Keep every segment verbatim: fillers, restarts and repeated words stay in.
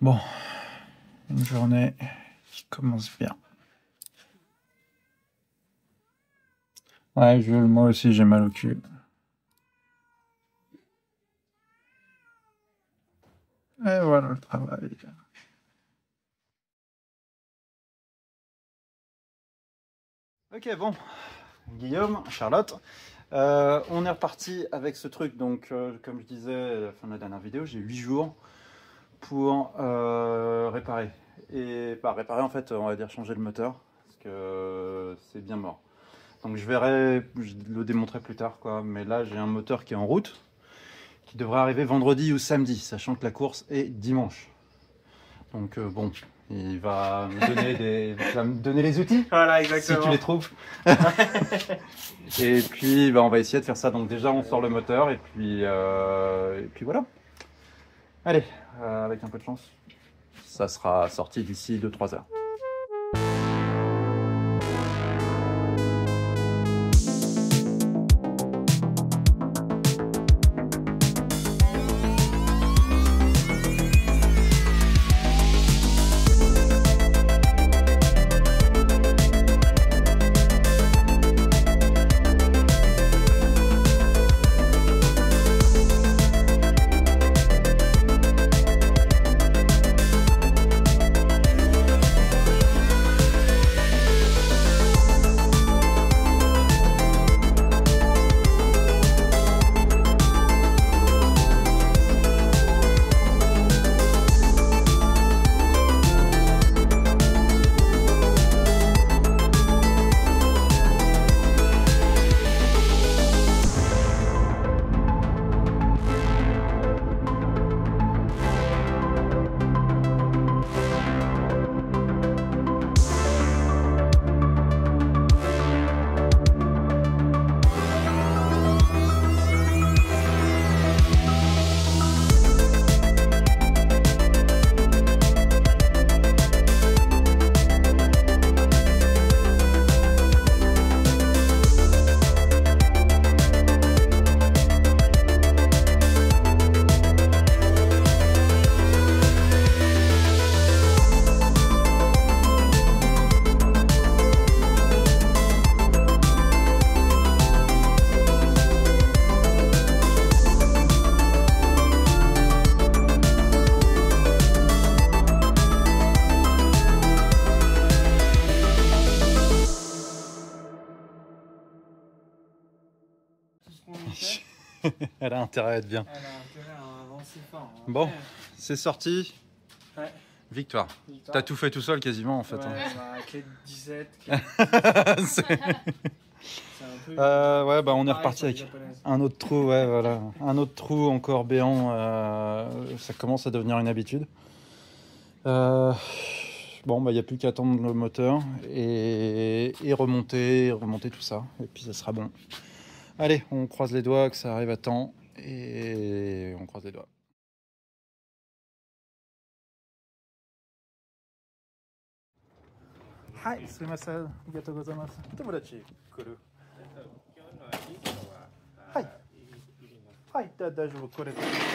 Bon, une journée qui commence bien. Ouais, Jules, moi aussi j'ai mal au cul. Et voilà le travail. Ok, bon, Guillaume, Charlotte, euh, on est reparti avec ce truc. Donc, euh, comme je disais à la fin de la dernière vidéo, j'ai huit jours pour euh, réparer. Et pas bah, réparer, en fait, on va dire changer le moteur, parce que c'est bien mort. Donc, je verrai, je le démontrerai plus tard, quoi. Mais là, j'ai un moteur qui est en route, qui devrait arriver vendredi ou samedi, sachant que la course est dimanche. Donc, euh, bon. Il va me donner des, il va me donner les outils. Voilà, exactement. Si tu les trouves. Et puis, bah, on va essayer de faire ça. Donc déjà, on sort le moteur et puis, euh, et puis voilà. Allez, euh, avec un peu de chance, ça sera sorti d'ici deux trois heures. Elle a intérêt à être bien. Elle a intérêt à avancer fort. Hein. Bon, c'est sorti. Ouais. Victoire. Victoire. T'as tout fait tout seul quasiment en fait. Ouais, Hein. bah, clé dix-sept. C'est un peu... euh, ouais, bah on est pareil, reparti avec un autre trou, ouais, voilà. Un autre trou encore béant. Euh, ça commence à devenir une habitude. Euh, bon, bah il n'y a plus qu'à attendre le moteur et, et remonter, remonter tout ça. Et puis ça sera bon. Allez, on croise les doigts que ça arrive à temps et on croise les doigts. Hi, sumimasen. Arigatou gozaimasu. Tomodachi kuru. Hi. Hi, daijoubu, kore.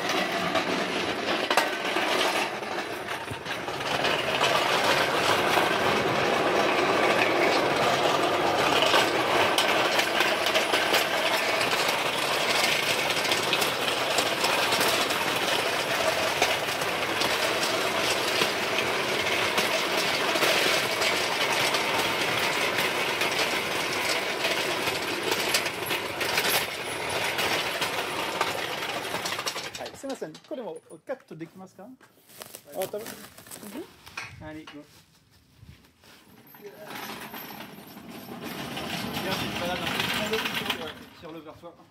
Allez, go. Viens, tu te balades un peu. Prends-le, ouais, tire-le vers toi.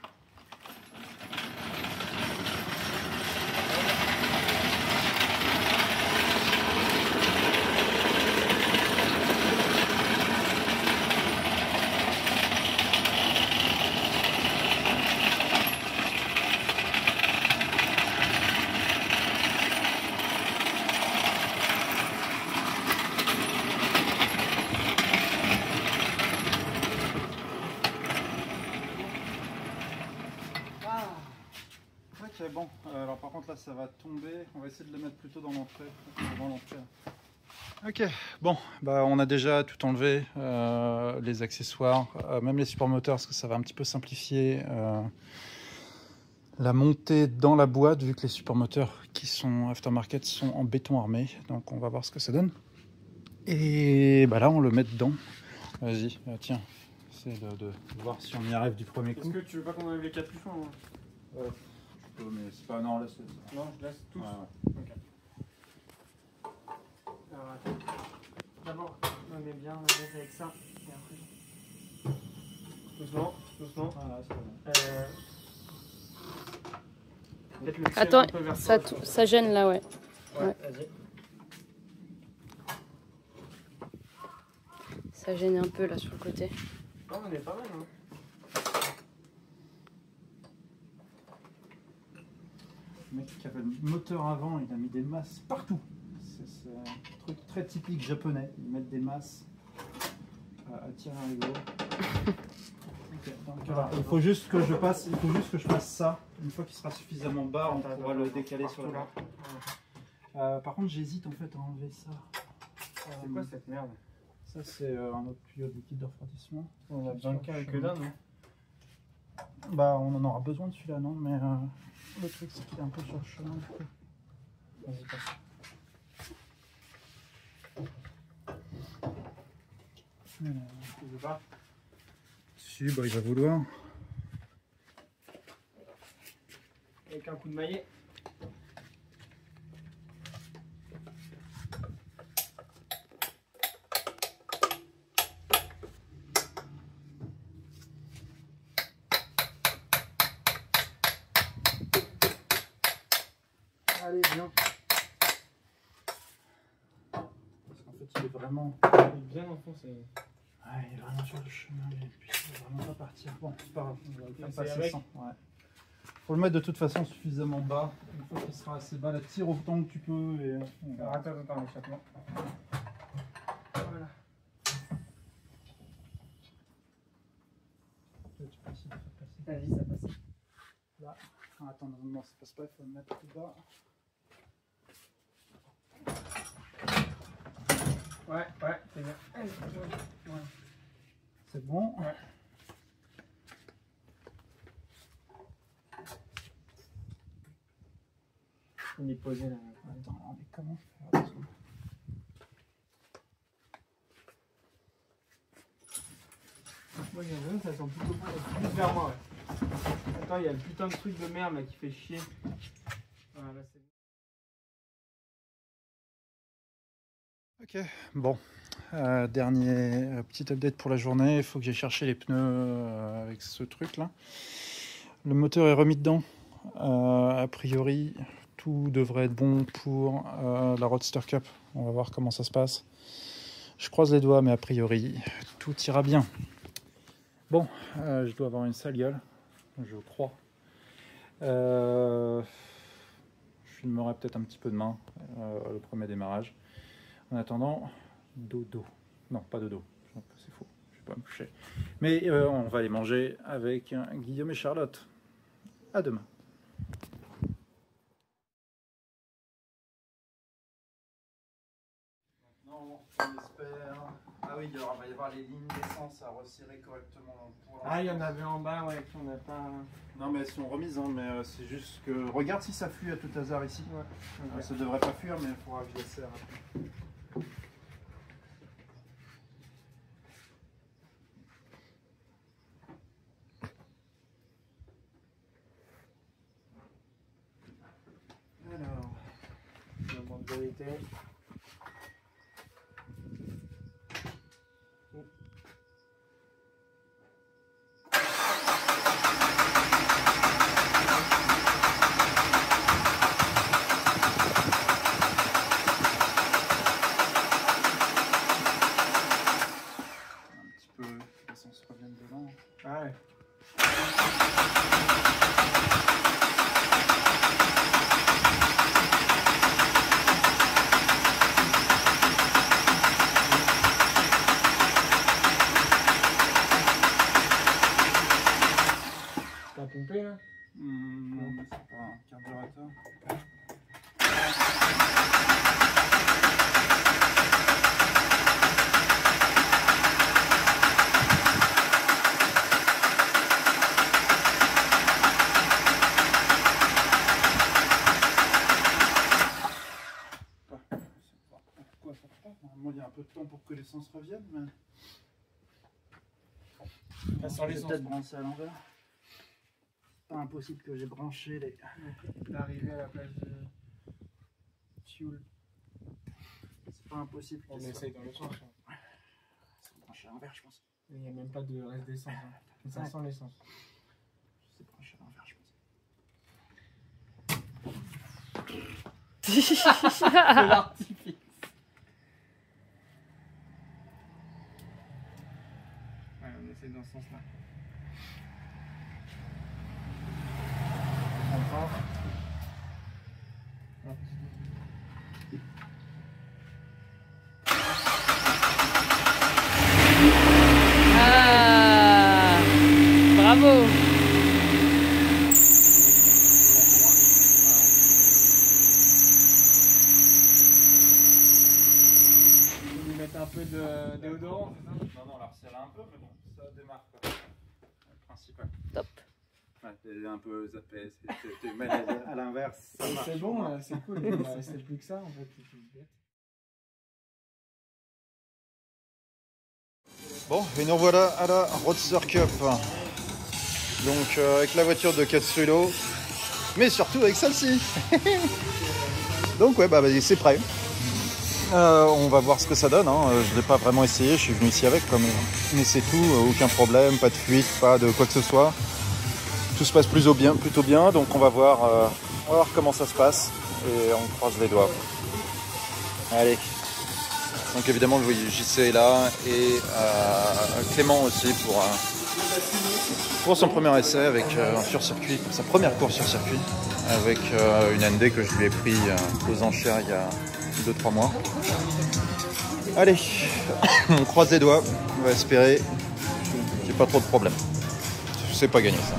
Ah. Ok, bon, euh, alors par contre là ça va tomber, on va essayer de le mettre plutôt dans l'entrée. Dans l'entrée. Ok, bon, bah on a déjà tout enlevé, euh, les accessoires, euh, même les supports moteurs, parce que ça va un petit peu simplifier euh, la montée dans la boîte, vu que les supports moteurs qui sont aftermarket sont en béton armé, donc on va voir ce que ça donne. Et bah là on le met dedans. Vas-y, euh, tiens, c'est de, de voir si on y arrive du premier coup. Est-ce que tu veux pas qu'on enlève les capuchons hein? euh, Je peux, mais c'est pas... Non, laisse ça. Non, je laisse tous. Ouais, ouais. Ok. Alors attends. D'abord, on met bien, on laisse avec ça. Et après. Doucement, doucement. Ah, là, c'est bon. Euh... Peut-être le tirer Attends, un peu vers ça, toi. ça gêne là, ouais. Ouais, ouais. vas-y. Ça gêne un peu là sur le côté. Non, on est pas mal, hein. Le mec qui avait le moteur avant, il a mis des masses partout. C'est un truc très typique japonais. Ils mettent des masses à, à tirer un rideau. Okay, donc, voilà. Il faut juste que je passe, il faut juste que je fasse ça. Une fois qu'il sera suffisamment bas, on pourra le décaler sur le là. Euh, par contre, j'hésite en fait à enlever ça. C'est quoi cette merde? Ça, c'est euh, un autre tuyau de liquide de refroidissement. On a besoin de qu'un que d'un, non? Bah, on en aura besoin de celui-là, non? Mais euh, le truc, c'est qu'il est un peu sur le chemin. Vas-y, passe. Euh, Tu veux pas? Si, bah, il va vouloir. Avec un coup de maillet. Allez, viens. Parce qu'en fait, il est vraiment... Il est bien enfoncé. Ouais, il est vraiment sur le chemin, et puis il va vraiment pas partir. Bon, c'est pas grave, on va le faire Mais passer c'est avec. sans. Ouais. Faut le mettre de toute façon suffisamment bas. Une fois qu'il sera assez bas, là, tire autant que tu peux. Et... Alors attends, attends, l'échappement. Voilà. Tu peux essayer de faire passer. Vas-y, ça passe. Là. Ah, attends, non, non, ça passe pas, il faut le mettre plus bas. Ouais, ouais, c'est bien. Allez, ouais. C'est bon. Ouais. Il est posé là. Attends, mais comment faire ça? Moi, il y en a un, ça sent plutôt bon. Plus vers moi, ouais. Attends, il y a le putain de truc de merde là qui fait chier. Voilà, là, c'est Ok, bon, euh, dernier euh, petit update pour la journée. Il faut que j'aille chercher les pneus euh, avec ce truc là. Le moteur est remis dedans. Euh, a priori, tout devrait être bon pour euh, la Roadster Cup. On va voir comment ça se passe. Je croise les doigts, mais a priori, tout ira bien. Bon, euh, je dois avoir une sale gueule, je crois. Euh, je filmerai peut-être un petit peu demain, euh, le premier démarrage. En attendant, dodo. Non, pas dodo, c'est faux, je vais pas me coucher. Mais euh, on va aller manger avec Guillaume et Charlotte. À demain. Maintenant, on espère... Ah oui, il va y avoir les lignes d'essence à resserrer correctement dans le point. Ah, il y en avait en bas, ouais, qu'on n'a pas. Non, mais elles sont remises, hein, mais euh, c'est juste que... Regarde si ça fuit à tout hasard ici. Ouais. Euh, ça devrait pas fuir, mais il faudra que je les serre après. Alors, Moment de vérité. un petit peu, l'essence revienne dedans. Ah ouais. T'as pompé là? Mmh, c'est pas un carburateur. Normalement, il y a un peu de temps pour que l'essence revienne, mais. Ça sent l'essence. Peut-être brancher à l'envers. Pas impossible que j'ai branché les. L'arrivée à la place de fuel. C'est pas impossible. On essaye dans le sens. Ouais. C'est branché à l'envers, je pense. Il n'y a même pas de reste d'essence. Hein. Mais ça Ouais. sent l'essence. C'est branché à l'envers, je pense. C'est l'artifice. Ouais, on essaie dans ce sens-là. Encore. Hop. Ah, bravo. On va lui mettre un peu de déodorant, c'est ça? Non, non, on la resserre un peu, mais bon, ça démarre quoi. C'est le principal. Top. Ouais, t'es un peu zappé, t'es mal à l'inverse. Ça marche. C'est bon, là, c'est cool. Bah, c'est plus que ça en fait. Bon, et nous voilà à la Roadster Cup. Donc euh, avec la voiture de Katsuhiro, mais surtout avec celle-ci. Donc ouais, bah, bah c'est prêt. Euh, on va voir ce que ça donne. Hein. Je ne l'ai pas vraiment essayé, je suis venu ici avec, comme... mais c'est tout, aucun problème, pas de fuite, pas de quoi que ce soit. Tout se passe plutôt bien, plutôt bien, donc on va voir, euh, on va voir comment ça se passe et on croise les doigts. Allez. Donc évidemment le J C est là et euh, Clément aussi pour, euh, pour son premier essai avec euh, un sur-circuit, pour sa première course sur circuit avec euh, une N D que je lui ai pris euh, aux enchères il y a deux trois mois. Allez, on croise les doigts, on va espérer qu'il n'y ait pas trop de problèmes. C'est pas gagné ça.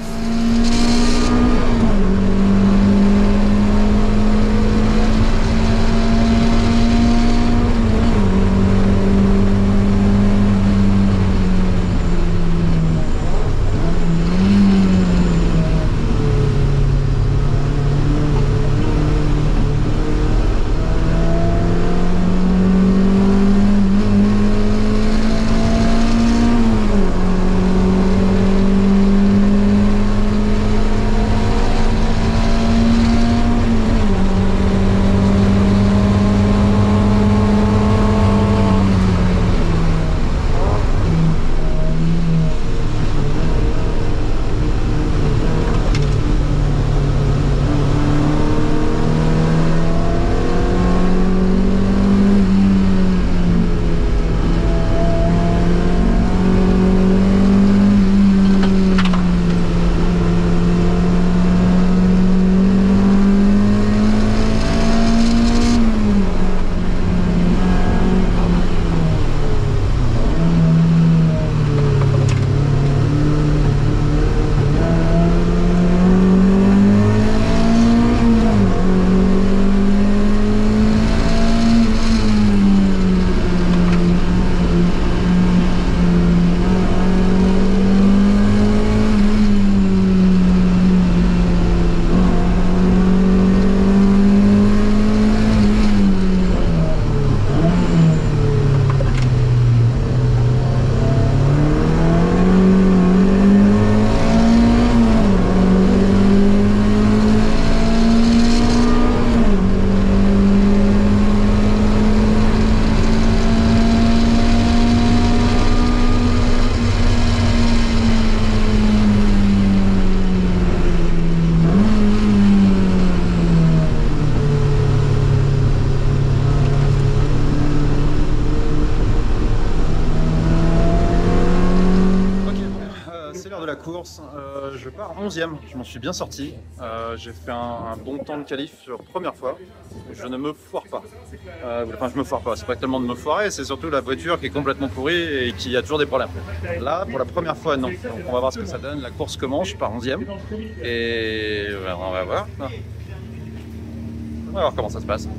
onzième, je m'en suis bien sorti. Euh, j'ai fait un, un bon temps de qualif sur première fois. Je ne me foire pas. Euh, enfin, je me foire pas. C'est pas tellement de me foirer, c'est surtout la voiture qui est complètement pourrie et qui a toujours des problèmes. Là, pour la première fois, non. Donc, on va voir ce que ça donne. La course commence, je pars onzième. Et on va voir. On va voir comment ça se passe.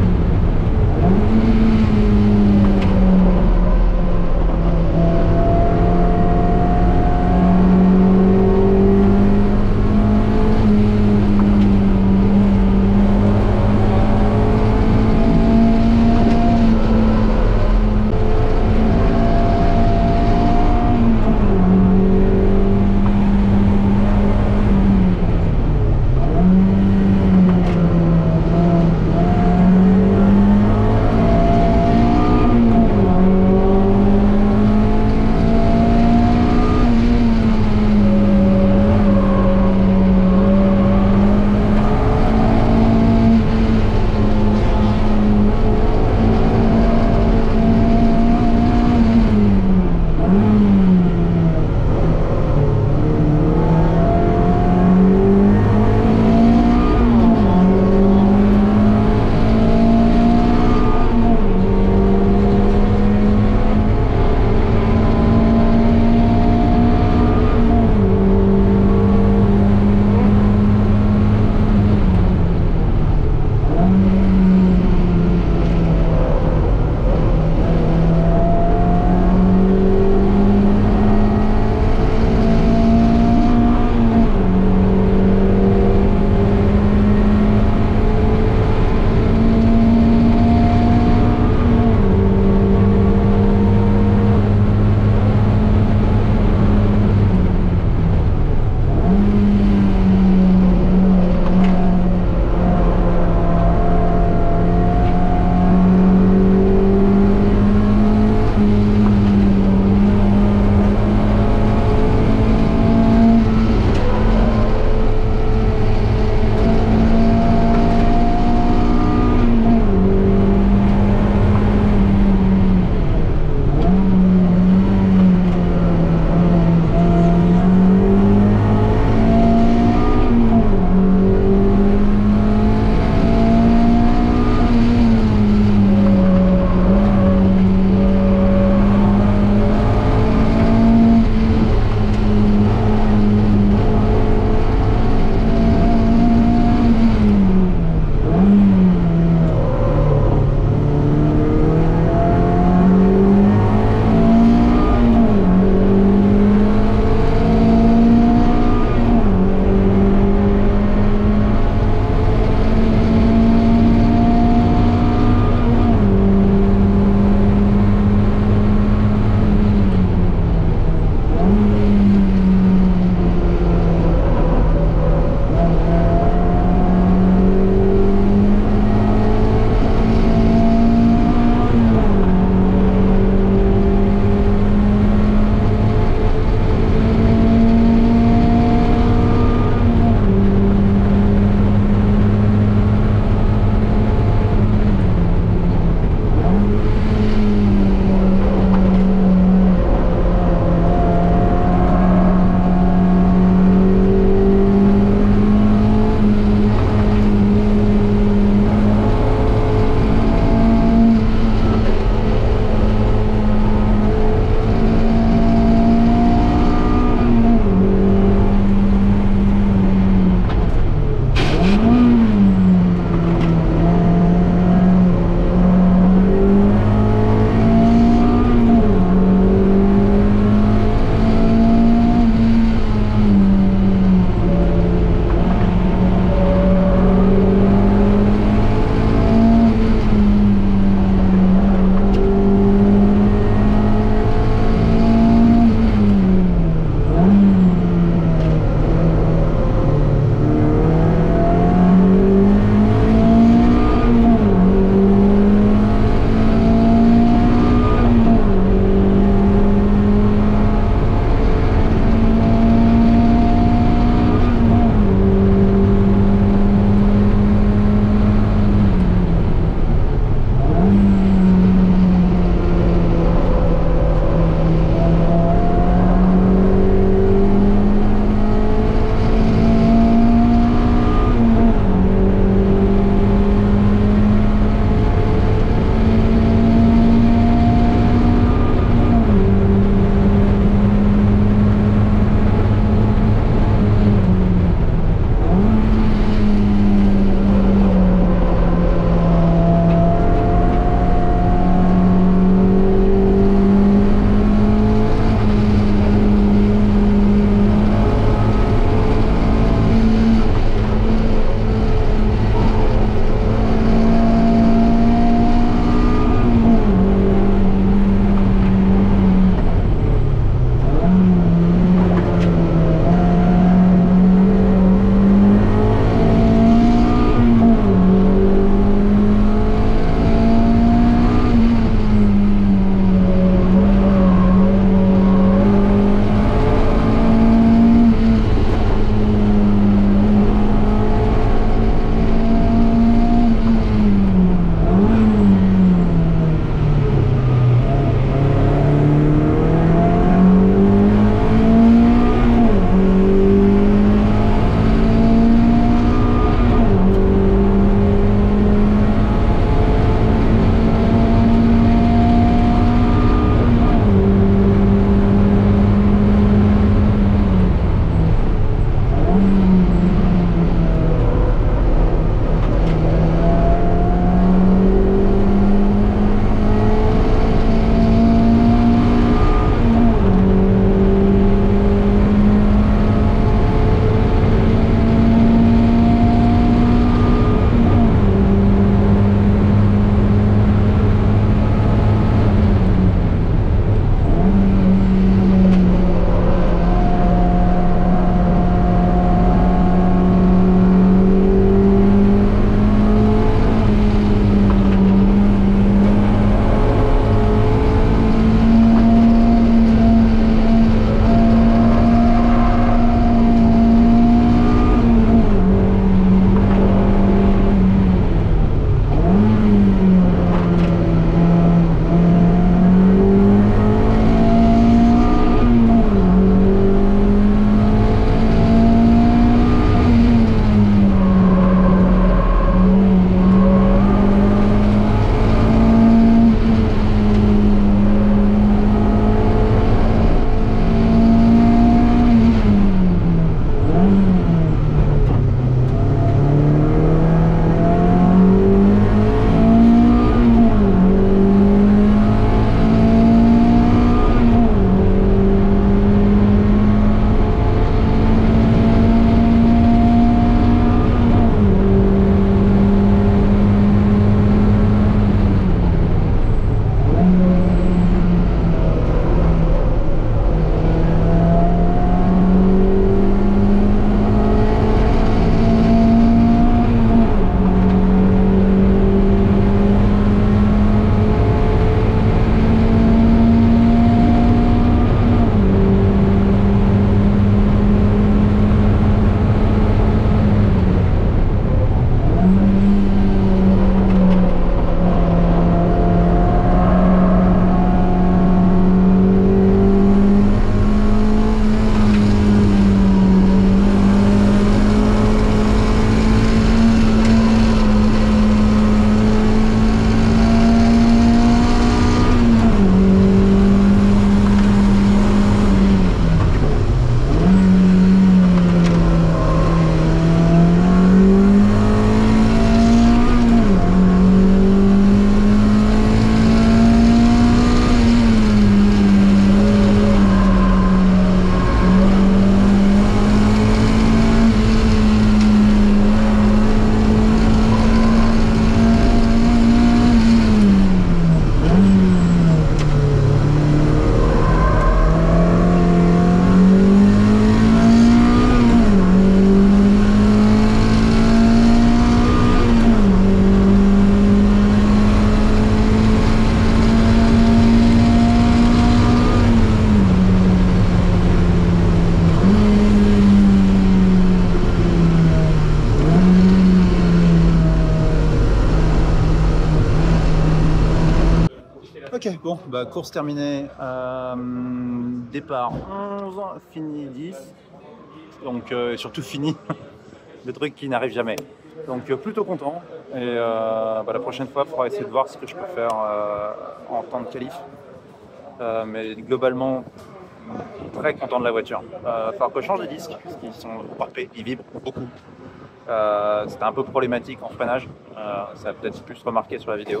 Bon, bah, course terminée. Euh, départ onze, fini dix. Donc, euh, surtout fini. Le truc qui n'arrive jamais. Donc, euh, plutôt content. Et euh, bah, la prochaine fois, il faudra essayer de voir ce que je peux faire euh, en temps de qualif. Euh, mais globalement, très content de la voiture. Il euh, va falloir que je change les disques, parce qu'ils sont parfaits, ils vibrent beaucoup. Euh, C'était un peu problématique en freinage. Euh, ça a peut-être plus remarqué sur la vidéo.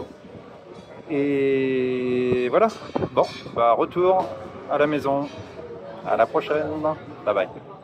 Et voilà. Bon, bah, retour à la maison. À la prochaine. Bye bye.